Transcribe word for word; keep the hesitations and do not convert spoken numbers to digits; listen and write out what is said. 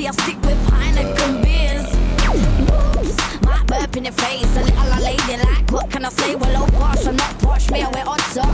Lately I stick with Heineken beers. Oops, might burp in your face, a little lady like. What can I say? Well, oh gosh, I'm not posh, me I wear odds up.